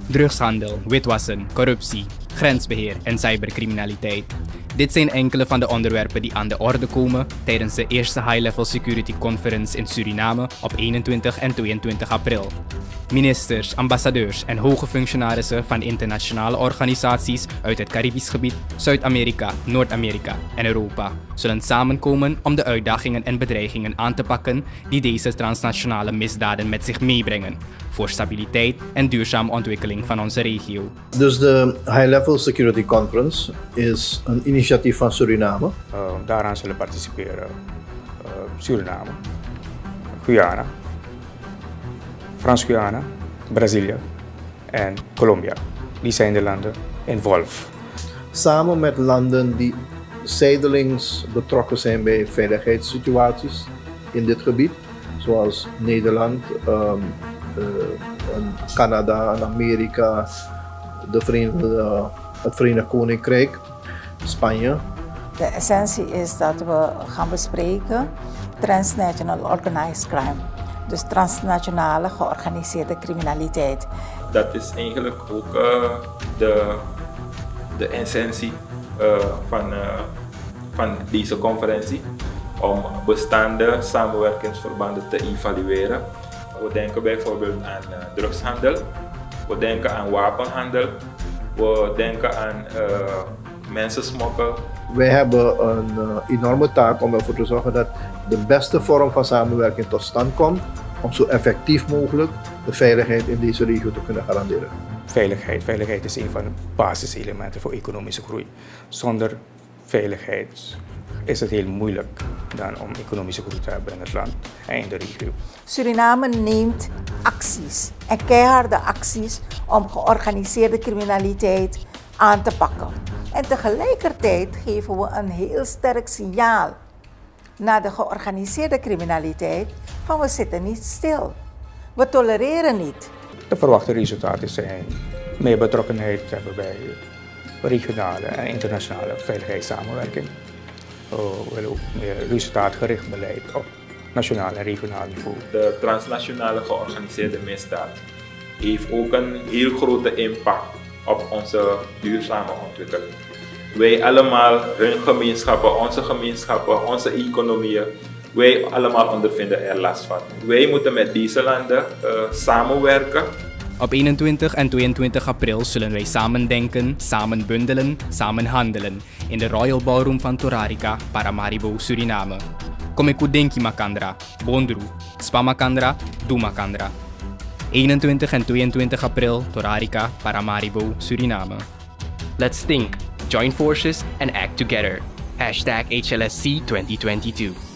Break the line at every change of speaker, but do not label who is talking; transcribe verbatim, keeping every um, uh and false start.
drugshandel, witwassen, corruptie, grensbeheer en cybercriminaliteit. Dit zijn enkele van de onderwerpen die aan de orde komen tijdens de eerste High-Level Security Conference in Suriname op eenentwintig en tweeëntwintig april. Ministers, ambassadeurs en hoge functionarissen van internationale organisaties uit het Caribisch gebied, Zuid-Amerika, Noord-Amerika en Europa zullen samenkomen om de uitdagingen en bedreigingen aan te pakken die deze transnationale misdaden met zich meebrengen voor stabiliteit en duurzame ontwikkeling van onze regio.
Dus de High-Level Security Conference is een initiatief van Suriname.
Uh, daaraan zullen participeren uh, Suriname, Guyana, Frans-Guyana, Brazilië en Colombia. Die zijn de landen involved.
Samen met landen die zijdelings betrokken zijn bij veiligheidssituaties in dit gebied, zoals Nederland, um, uh, Canada, Amerika, de Verenigde, het Verenigd Koninkrijk, Spanje.
De essentie is dat we gaan bespreken transnational organized crime. Dus transnationale georganiseerde criminaliteit.
Dat is eigenlijk ook uh, de, de essentie uh, van, uh, van deze conferentie. Om bestaande samenwerkingsverbanden te evalueren. We denken bijvoorbeeld aan uh, drugshandel. We denken aan wapenhandel. We denken aan uh, mensensmokkel.
Wij hebben een uh, enorme taak om ervoor te zorgen dat de beste vorm van samenwerking tot stand komt om zo effectief mogelijk de veiligheid in deze regio te kunnen garanderen.
Veiligheid. Veiligheid is een van de basiselementen voor economische groei. Zonder veiligheid is het heel moeilijk dan om economische groei te hebben in het land en in de regio.
Suriname neemt acties, en keiharde acties, om georganiseerde criminaliteit aan te pakken. En tegelijkertijd geven we een heel sterk signaal naar de georganiseerde criminaliteit van we zitten niet stil. We tolereren niet.
De verwachte resultaten zijn meer betrokkenheid hebben bij regionale en internationale veiligheidssamenwerking. We willen ook meer resultaatgericht beleid op nationaal en regionaal niveau.
De transnationale georganiseerde misdaad heeft ook een heel grote impact op onze duurzame ontwikkeling. Wij allemaal, hun gemeenschappen, onze gemeenschappen, onze economieën, wij allemaal ondervinden er last van. Wij moeten met deze landen uh, samenwerken.
Op eenentwintig en tweeëntwintig april zullen wij samen denken, samen bundelen, samen handelen in de Royal Ballroom van Torarica, Paramaribo, Suriname. Komiku Denki Makandra, Bondru, Spa Makandra, Du Makandra. eenentwintig en tweeëntwintig april, Torarica, Paramaribo, Suriname. Let's think, join forces and act together. Hashtag H L S C twenty twenty-two.